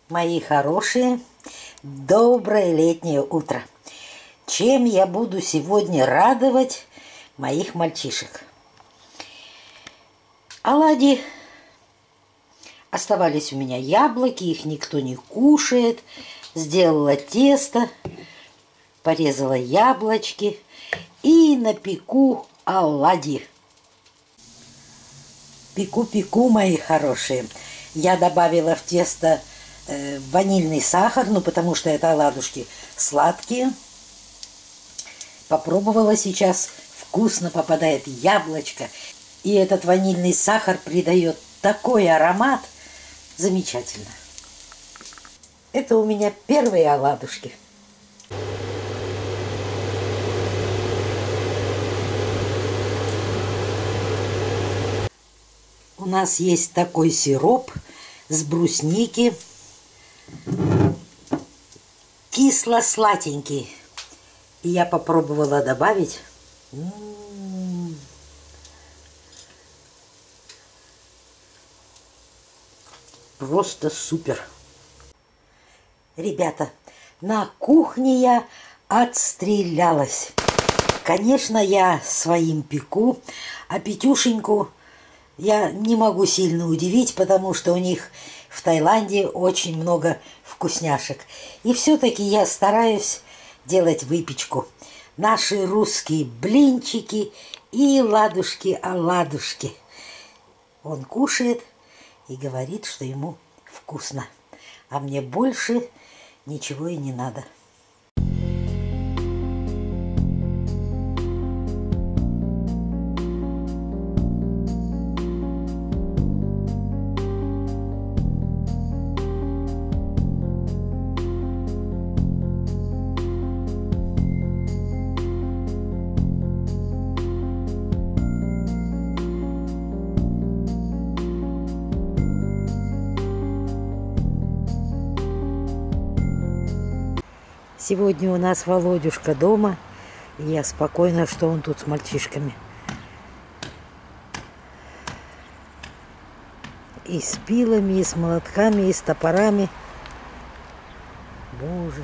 Мои хорошие, доброе летнее утро. Чем я буду сегодня радовать моих мальчишек? Оладьи. Оставались у меня яблоки, их никто не кушает. Сделала тесто, порезала яблочки и напеку оладьи. Пеку, мои хорошие. Я добавила в тесто ванильный сахар, потому что это оладушки сладкие. Попробовала сейчас, вкусно попадает яблочко. И этот ванильный сахар придает такой аромат. Замечательно. Это у меня первые оладушки. У нас есть такой сироп с брусники. Кисло-сладенький. И я попробовала добавить. Просто супер. Ребята, на кухне я отстрелялась. Конечно, я своим пеку, а Петюшеньку я не могу сильно удивить, потому что у них в Таиланде очень много вкусняшек. И все-таки я стараюсь делать выпечку. Наши русские блинчики и ладушки-оладушки. Он кушает и говорит, что ему вкусно. А мне больше ничего и не надо. Сегодня у нас Володюшка дома, и я спокойна, что он тут с мальчишками. И с пилами, и с молотками, и с топорами. Боже.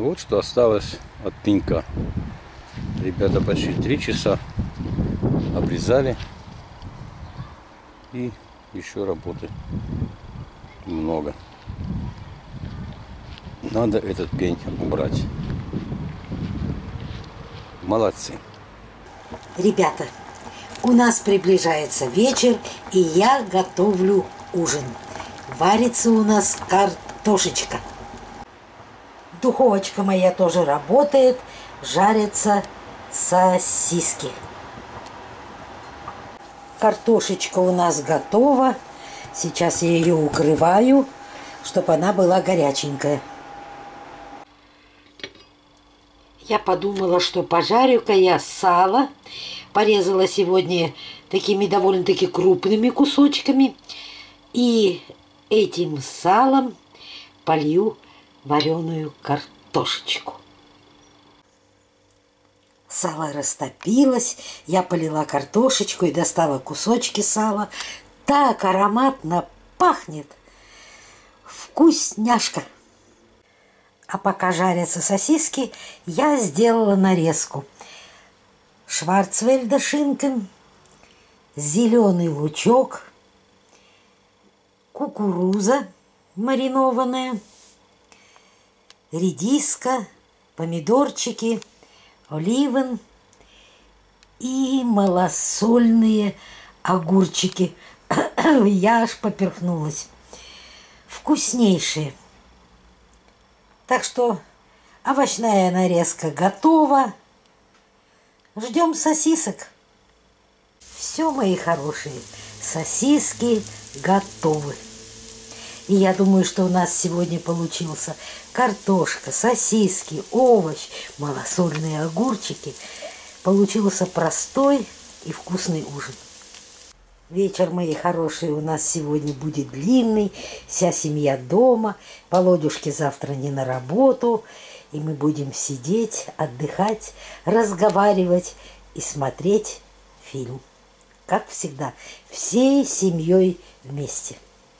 Вот что осталось от пенька. Ребята почти 3 часа обрезали. И еще работы много. Надо этот пень убрать. Молодцы. Ребята, у нас приближается вечер, и я готовлю ужин. Варится у нас картошечка. Духовочка моя тоже работает, жарятся сосиски. Картошечка у нас готова. Сейчас я ее укрываю, чтобы она была горяченькая. Я подумала, что пожарю-ка я сало. Порезала сегодня такими довольно-таки крупными кусочками. И этим салом полью вареную картошечку. Сало растопилось, я полила картошечку и достала кусочки сала. Так ароматно пахнет. Вкусняшка. А пока жарятся сосиски, я сделала нарезку. Шварцвальда шинкен, зеленый лучок, кукуруза маринованная, редиска, помидорчики, оливен и малосольные огурчики. Я аж поперхнулась. Вкуснейшие. Так что овощная нарезка готова. Ждем сосисок. Все, мои хорошие, сосиски готовы. И я думаю, что у нас сегодня получился картошка, сосиски, овощ, малосольные огурчики. Получился простой и вкусный ужин. Вечер, мои хорошие, у нас сегодня будет длинный. Вся семья дома. Володюшке завтра не на работу. И мы будем сидеть, отдыхать, разговаривать и смотреть фильм. Как всегда, всей семьей вместе.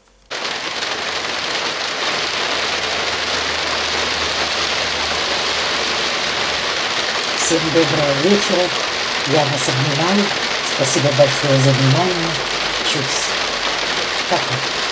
Всем доброго вечера. Я вас обнимаю. Спасибо большое за внимание. Чус. Пока.